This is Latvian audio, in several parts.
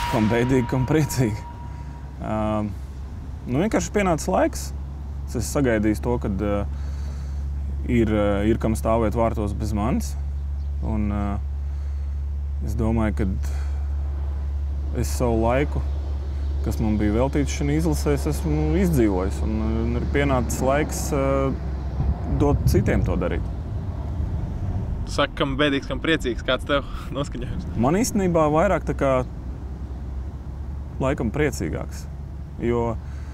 Kam bēdīgi, kam priecīgi. Vienkārši pienācis laiks. Es esmu sagaidījis to, kad ir kam stāvēt vārtos bez manis. Un es domāju, ka es savu laiku, kas man bija veltīts šajā izlasē, esmu izdzīvojis. Un ir pienācis laiks dot citiem to darīt. Tu saki, kam bēdīgs, kam priecīgs. Kāds tev noskaņojums? Man īstenībā vairāk tā kā laikam priecīgāks. Jo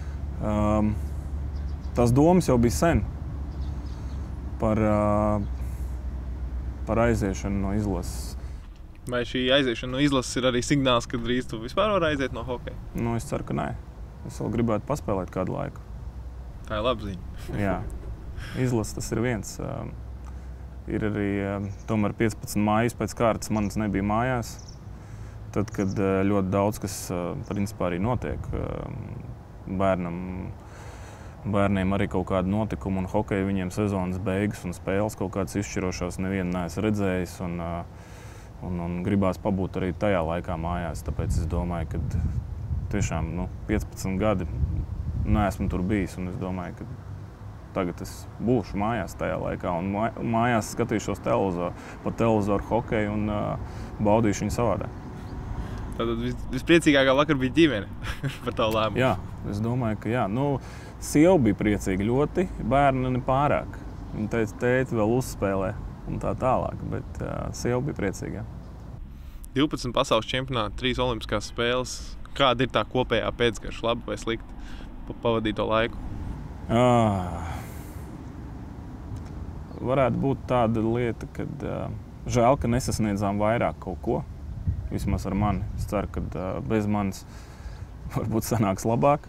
tās domas jau bija sen par aiziešanu no izlases. Vai šī aiziešana no izlases ir arī signāls, ka drīz tu vispār vari aiziet no hokeja? Es ceru, ka nē. Es vēl gribētu paspēlēt kādu laiku. Tā ir laba ziņa. Jā. Izlases tas ir viens. Ir arī tomēr 15 mājas pēc kārtas manas nebija mājās. Tad, kad ļoti daudz, kas principā arī notiek, bērniem arī kaut kāda notikuma un hokeja viņiem sezonas beigas un spēles kaut kādas izšķirošās nevienu neesmu redzējis un gribās pabūt arī tajā laikā mājās. Tāpēc es domāju, ka tiešām 15 gadi neesmu tur bijis un es domāju, ka tagad es būšu mājās tajā laikā un mājās skatīšos pa televizoru hokeju un baudīšu viņu savādāk. Tātad vispriecīgākā vakar bija ģimene par tavu lēmumu. Jā, es domāju, ka jā. Sieva bija priecīga ļoti, bērni ne pārāk. Viņa teica, tēti vēl uzspēlē un tā tālāk, bet sieva bija priecīga. 12 pasaules čempionāti, 3 olimpiskās spēles. Kāda ir tā kopējā pēcgarša, labi vai slikti pavadīto laiku? Varētu būt tāda lieta, kad žēl, ka nesasniedzām vairāk kaut ko. Vismaz ar mani. Es ceru, ka bez manis varbūt sanāks labāk.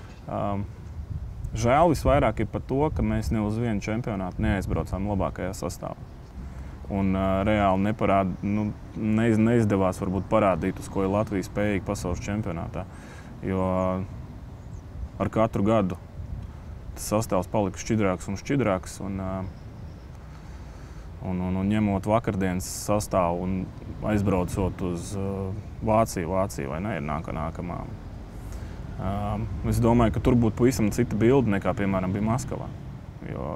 Žēl visvairāk ir par to, ka mēs ne uz vienu čempionātu neaizbraucām labākajā sastāvā. Un reāli neizdevās varbūt parādīt, uz ko ir Latvija spējīga pasaules čempionātā. Jo ar katru gadu tas sastāvs palika šķidrāks un šķidrāks. Un ņemot vakardienas sastāvu un aizbraucot uz Vāciju vai ne, ir nākamā. Es domāju, ka tur būtu pavisam cita bilde nekā, piemēram, bija Maskavā. Jo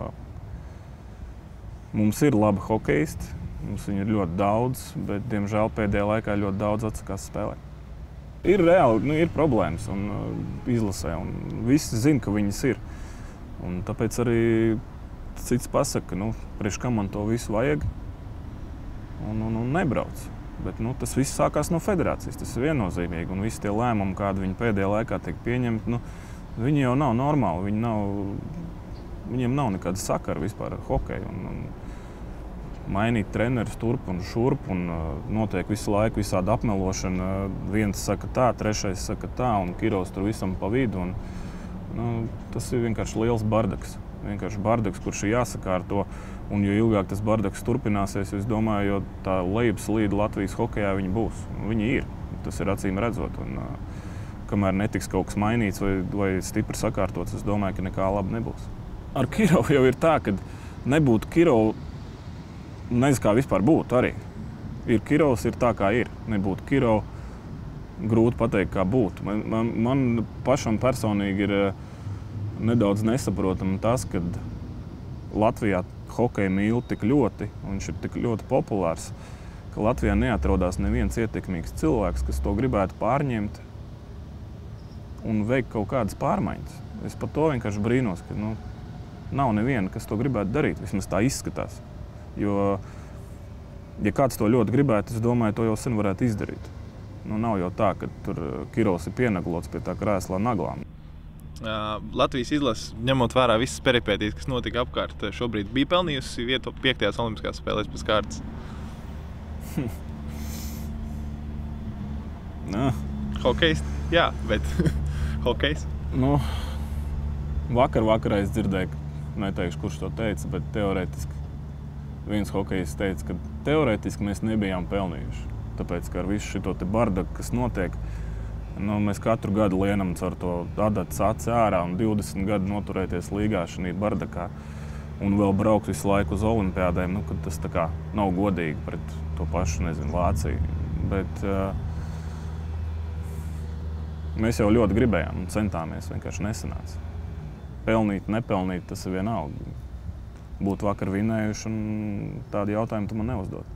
mums ir labi hokeisti, mums viņi ir ļoti daudz, bet, diemžēl, pēdējā laikā ļoti daudz atsakās spēlēt. Ir reāli, ir problēmas un izlasē, un visi zina, ka viņas ir. Un tāpēc arī cits pasaka, priekš kam man to visu vajag un nebrauc. Bet tas viss sākās no federācijas, tas ir viennozīmīgi. Un visi tie lēmumi, kādi viņi pēdējā laikā tiek pieņemti, viņi jau nav normāli. Viņiem nav nekāda sakara vispār ar hokeju. Un mainīt trenerus turp un šurp un notiek visu laiku visāda apmelošana. Viens saka tā, trešais saka tā un Kirovs tur visam pa vidu. Tas ir vienkārši liels bardaks. Vienkārši bardaks, kurš ir jāsakārto. Un jo ilgāk tas bardaks turpināsies, es domāju, jo tā lejupslīde Latvijas hokejā viņi būs. Viņi ir. Tas ir acīm redzot. Un, kamēr netiks kaut kas mainīts vai stipri sakārtots, es domāju, ka nekā laba nebūs. Ar Kirovu jau ir tā, ka nebūtu Kirovu, nezinu, kā vispār būtu arī. Ir Kirovs, ir tā, kā ir. Nebūtu Kirovu, grūti pateikt, kā būtu. Man pašam personīgi ir nedaudz nesaprotami tas, ka Latvijā hokeju mīl tik ļoti, un viņš ir tik ļoti populārs, ka Latvijā neatrodās neviens ietekmīgs cilvēks, kas to gribētu pārņemt un veikt kaut kādas pārmaiņas. Es par to vienkārši brīnos, ka nav neviena, kas to gribētu darīt, vismaz tā izskatās. Jo, ja kāds to ļoti gribētu, es domāju, to jau sen varētu izdarīt. Nav jau tā, ka tur Kirovs ir pienaglots pie tā krēslā naglām. Latvijas izlases, ņemot vērā visas peripētīs, kas notika apkārt, šobrīd bija pelnījusi vietu 5. olimpiskās spēlēs pēc kārtas? Hokejs? Jā, bet hokejs? Vakarā es dzirdēju, neteikšu, kurš to teica, bet teorētiski viens hokejs teica, ka teorētiski mēs nebijām pelnījuši. Tāpēc, ka ar visu šito te bardaku, kas notiek, mēs katru gadu lienam caur to adatas aci ārā un 20 gadu noturēties līgā šajā bardakā un vēl braukt visu laiku uz olimpiādēm, kad tas tā kā nav godīgi pret to pašu, Vāciju. Bet Mēs jau ļoti gribējām un centāmies, vienkārši nesanāca. Pelnīt, nepelnīt, tas ir vienalga. Būt vakar vinējuši un tādu jautājumu tu man neuzdod.